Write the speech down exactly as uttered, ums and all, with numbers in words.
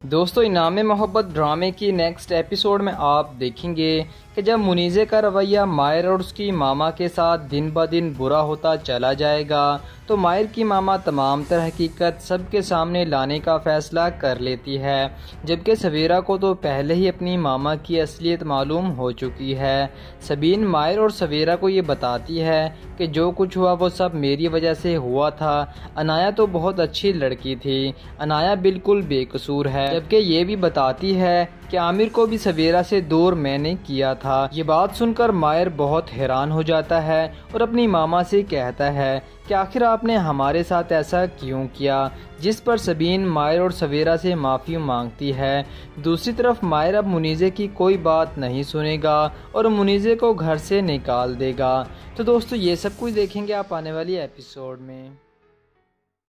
दोस्तों, इनाम मोहब्बत ड्रामे की नेक्स्ट एपिसोड में आप देखेंगे कि जब मुनीज़े का रवैया मायर और उसकी मामा के साथ दिन ब दिन बुरा होता चला जाएगा तो मायर की मामा तमाम तरह हकीकत सबके सामने लाने का फ़ैसला कर लेती है, जबकि सवेरा को तो पहले ही अपनी मामा की असलियत मालूम हो चुकी है। सबीन मायर और सवेरा को ये बताती है कि जो कुछ हुआ वो सब मेरी वजह से हुआ था। अनाया तो बहुत अच्छी लड़की थी, अनाया बिल्कुल बेकसूर है। जबकि ये भी बताती है कि आमिर को भी सवेरा से दूर मैंने किया था। ये बात सुनकर मायर बहुत हैरान हो जाता है और अपनी मामा से कहता है कि आखिर आपने हमारे साथ ऐसा क्यों किया, जिस पर सबीन मायर और सवेरा से माफ़ी मांगती है। दूसरी तरफ मायर अब मुनीज़े की कोई बात नहीं सुनेगा और मुनीज़े को घर से निकाल देगा। तो दोस्तों, ये सब कुछ देखेंगे आप आने वाली एपिसोड में।